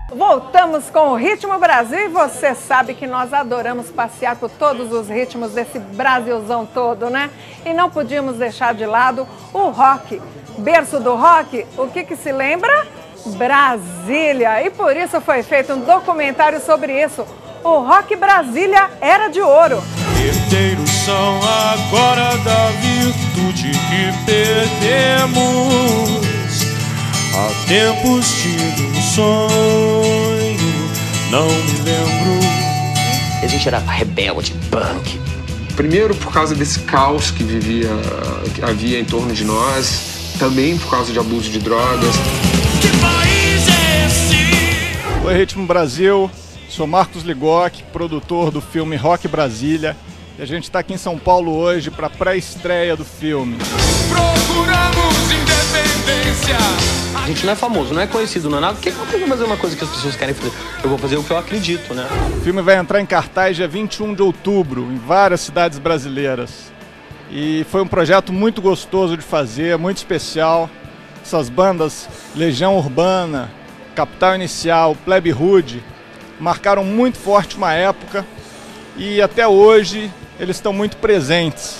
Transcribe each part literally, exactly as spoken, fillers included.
Voltamos com o Ritmo Brasil e você sabe que nós adoramos passear por todos os ritmos desse Brasilzão todo, né? E não podíamos deixar de lado o rock. Berço do rock, o que que se lembra? Brasília. E por isso foi feito um documentário sobre isso. O Rock Brasília Era de Ouro. Herdeiros são agora da virtude que perdemos. Há tempos tive um sonho, não me lembro. A gente era rebelde, punk. Primeiro por causa desse caos que vivia, que havia em torno de nós, também por causa de abuso de drogas. Que país é esse? Oi, Ritmo Brasil, sou Marcos Ligoc, produtor do filme Rock Brasília. E a gente está aqui em São Paulo hoje para a pré-estreia do filme. Procuramos independência. A gente não é famoso, não é conhecido, não é nada. Por que eu vou fazer uma coisa que as pessoas querem fazer? Eu vou fazer o que eu acredito, né? O filme vai entrar em cartaz dia vinte e um de outubro, em várias cidades brasileiras. E foi um projeto muito gostoso de fazer, muito especial. Essas bandas Legião Urbana, Capital Inicial, Plebe Rude, marcaram muito forte uma época e até hoje eles estão muito presentes.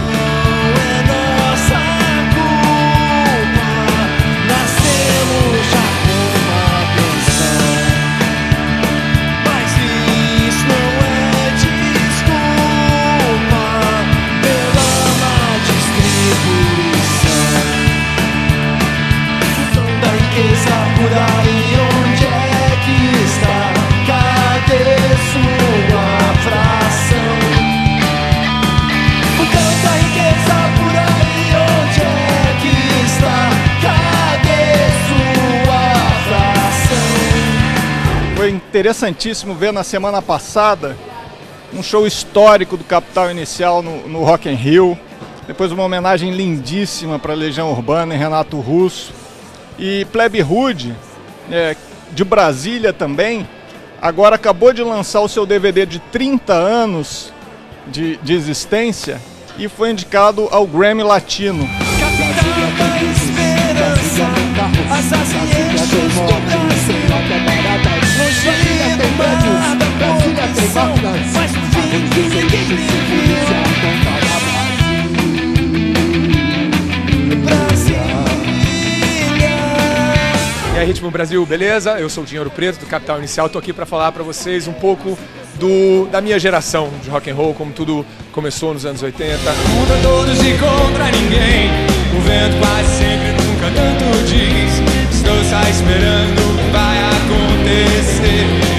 Foi interessantíssimo ver na semana passada um show histórico do Capital Inicial no, no Rock in Rio. Depois uma homenagem lindíssima para a Legião Urbana e Renato Russo. E Plebe Rude, é, de Brasília também, agora acabou de lançar o seu D V D de trinta anos de, de existência e foi indicado ao Grammy Latino. E aí, Ritmo Brasil, beleza? Eu sou o Dinheiro Preto, do Capital Inicial. Tô aqui para falar para vocês um pouco do, da minha geração de rock and roll, como tudo começou nos anos oitenta. Contra todos e contra ninguém, o vento quase sempre nunca tanto diz. Estou só esperando o que vai acontecer.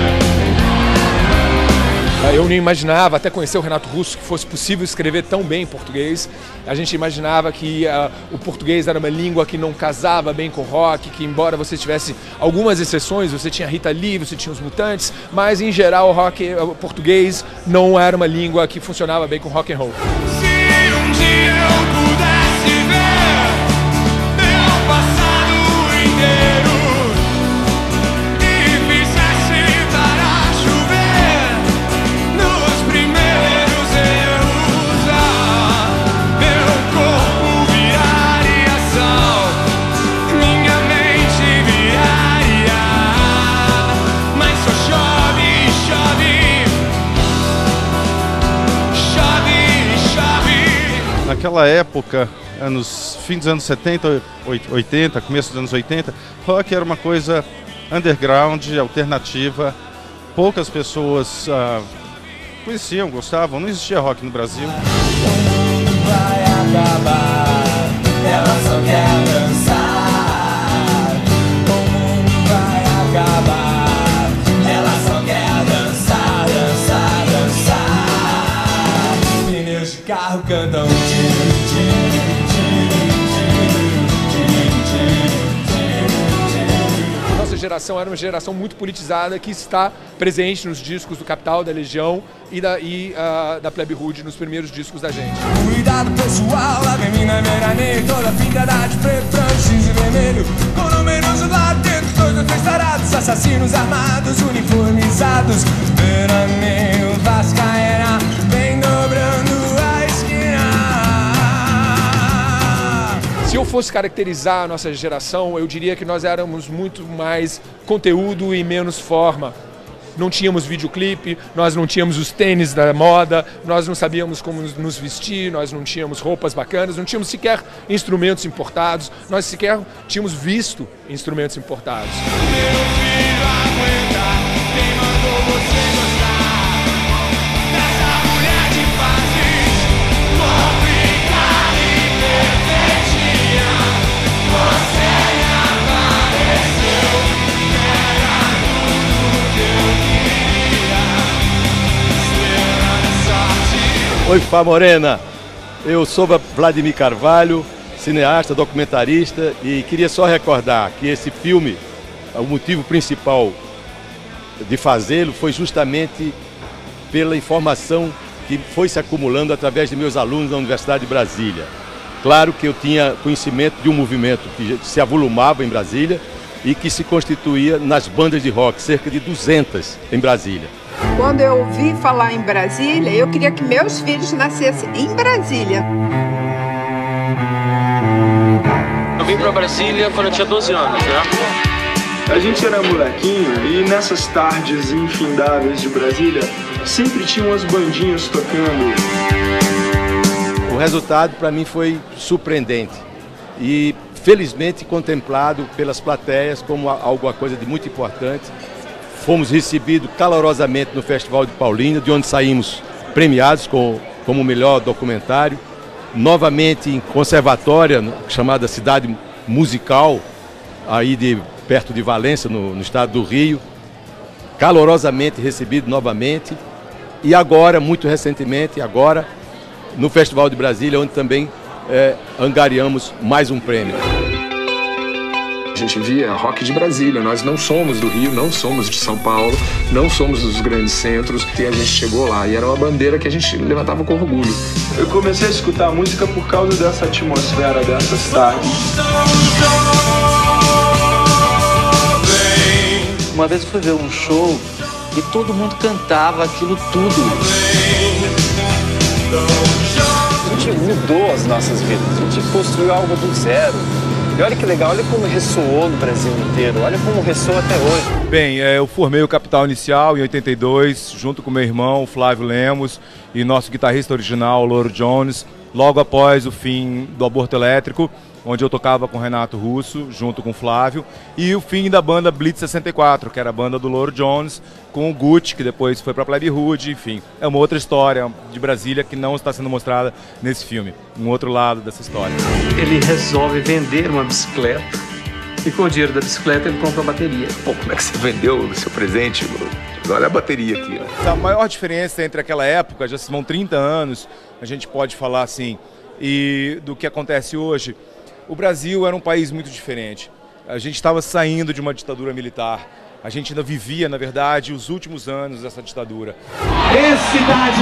Eu nem imaginava, até conhecer o Renato Russo, que fosse possível escrever tão bem português. A gente imaginava que uh, o português era uma língua que não casava bem com o rock, que embora você tivesse algumas exceções, você tinha Rita Lee, você tinha os Mutantes, mas em geral o rock o português não era uma língua que funcionava bem com rock and roll. Se um dia eu pudesse ver meu passado inteiro e fizesse parar a chover nos primeiros erros, ah, meu corpo viraria sal, minha mente viraria, mas só chove, chove, chove, chove. Naquela época, anos, fim dos anos setenta, oitenta, começo dos anos oitenta, rock era uma coisa underground, alternativa. Poucas pessoas ah, conheciam, gostavam, não existia rock no Brasil. O mundo vai acabar, ela só quer dançar. O mundo vai acabar, ela só quer dançar, dançar, dançar. Pneus de carro cantam tiro, tiro, tiro, tiro, tiro, tiro. Nossa geração era uma geração muito politizada que está presente nos discos do Capital, da Legião e da, e, uh, da Plebe Rude, nos primeiros discos da gente. Cuidado pessoal, a menina veraneia, toda pintada de preto, branco, cinza e vermelho, com números lá dentro, dois ou três tarados, assassinos armados, uniformizados, veraneio, vascaína, vem dobrando a esquina. Se eu fosse caracterizar a nossa geração, eu diria que nós éramos muito mais conteúdo e menos forma. Não tínhamos videoclipe, nós não tínhamos os tênis da moda, nós não sabíamos como nos vestir, nós não tínhamos roupas bacanas, não tínhamos sequer instrumentos importados, nós sequer tínhamos visto instrumentos importados. Oi, Fá Morena, eu sou Vladimir Carvalho, cineasta, documentarista, e queria só recordar que esse filme, o motivo principal de fazê-lo foi justamente pela informação que foi se acumulando através de meus alunos da Universidade de Brasília. Claro que eu tinha conhecimento de um movimento que se avolumava em Brasília e que se constituía nas bandas de rock, cerca de duzentas em Brasília. Quando eu ouvi falar em Brasília, eu queria que meus filhos nascessem em Brasília. Eu vim para Brasília quando eu tinha doze anos, né? A gente era molequinho e nessas tardes infindáveis de Brasília, sempre tinham umas bandinhas tocando. O resultado para mim foi surpreendente e felizmente contemplado pelas plateias como alguma coisa de muito importante. Fomos recebidos calorosamente no Festival de Paulínia, de onde saímos premiados com, como o melhor documentário. Novamente em Conservatória, chamada Cidade Musical, aí de, perto de Valença, no, no estado do Rio. Calorosamente recebido novamente. E agora, muito recentemente, agora, no Festival de Brasília, onde também é, angariamos mais um prêmio. A gente via rock de Brasília, nós não somos do Rio, não somos de São Paulo, não somos dos grandes centros, e a gente chegou lá, e era uma bandeira que a gente levantava com orgulho. Eu comecei a escutar música por causa dessa atmosfera, dessas tardes. Uma vez eu fui ver um show e todo mundo cantava aquilo tudo. A gente mudou as nossas vidas, a gente construiu algo do zero. E olha que legal, olha como ressoou no Brasil inteiro, olha como ressoa até hoje. Bem, eu formei o Capital Inicial em oitenta e dois, junto com meu irmão, Flávio Lemos, e nosso guitarrista original, Louro Jones, logo após o fim do Aborto Elétrico, onde eu tocava com Renato Russo, junto com o Flávio, e o fim da banda Blitz sessenta e quatro, que era a banda do Louro Jones, com o Gucci, que depois foi para Plebe Hood, enfim. É uma outra história de Brasília que não está sendo mostrada nesse filme, um outro lado dessa história. Ele resolve vender uma bicicleta, e com o dinheiro da bicicleta ele compra a bateria. Pô, como é que você vendeu o seu presente? Olha a bateria aqui. Ó. A maior diferença entre aquela época, já se vão trinta anos, a gente pode falar assim, e do que acontece hoje. O Brasil era um país muito diferente. A gente estava saindo de uma ditadura militar. A gente ainda vivia, na verdade, os últimos anos dessa ditadura. Cidade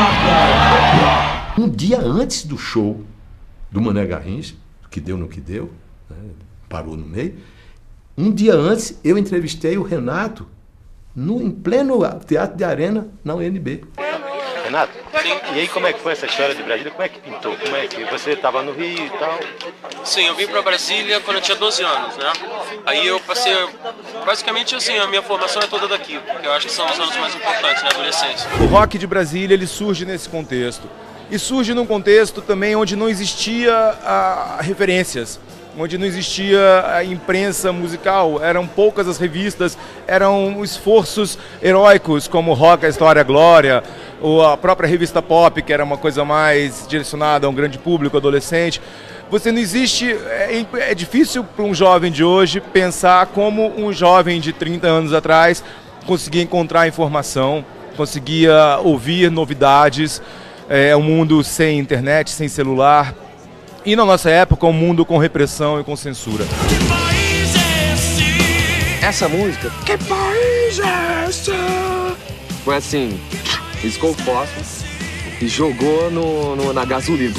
babaca! Um dia antes do show do Mané Garrincha, que deu no que deu, né, parou no meio, um dia antes eu entrevistei o Renato no, em pleno Teatro de Arena, na U N B. Renato, sim. E aí como é que foi essa história de Brasília? Como é que pintou? Como é que você estava no Rio e tal? Sim, eu vim para Brasília quando eu tinha doze anos, né? Aí eu passei, basicamente assim, a minha formação é toda daqui, porque eu acho que são os anos mais importantes, na adolescência. O rock de Brasília, ele surge nesse contexto. E surge num contexto também onde não existia a, referências, onde não existia a imprensa musical, eram poucas as revistas, eram esforços heróicos como Rock, a História, a Glória, ou a própria revista Pop, que era uma coisa mais direcionada a um grande público adolescente. Você não existe, é, é difícil para um jovem de hoje pensar como um jovem de trinta anos atrás conseguia encontrar informação, conseguia ouvir novidades, é um mundo sem internet, sem celular. E na nossa época, um mundo com repressão e com censura. Que país é esse? Essa música, que país é esse? Foi assim, riscou o fósforo e jogou no, no, na gasolina.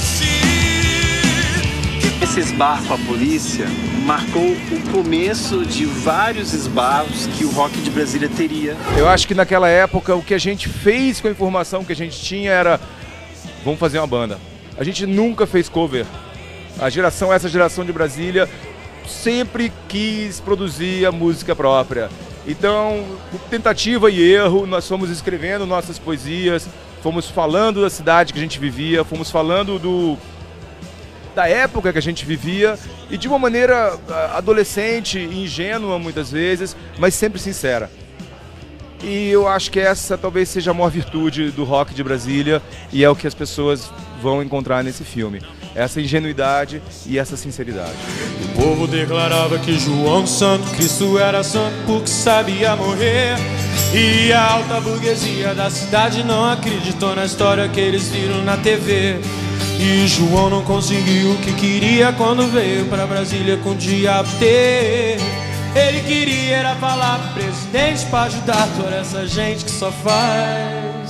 Esse esbarro com a polícia marcou o começo de vários esbarros que o rock de Brasília teria. Eu acho que naquela época o que a gente fez com a informação que a gente tinha era: vamos fazer uma banda. A gente nunca fez cover. A geração, essa geração de Brasília, sempre quis produzir a música própria. Então, por tentativa e erro, nós fomos escrevendo nossas poesias, fomos falando da cidade que a gente vivia, fomos falando do, da época que a gente vivia, e de uma maneira adolescente, ingênua muitas vezes, mas sempre sincera. E eu acho que essa talvez seja a maior virtude do rock de Brasília, e é o que as pessoas vão encontrar nesse filme. Essa ingenuidade e essa sinceridade. O povo declarava que João Santo Cristo era santo porque sabia morrer. E a alta burguesia da cidade não acreditou na história que eles viram na T V. E João não conseguiu o que queria quando veio pra Brasília com o diabo ter. Ele queria era falar pro presidente pra ajudar toda essa gente que só faz.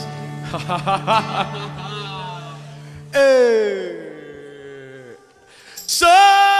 Ei. So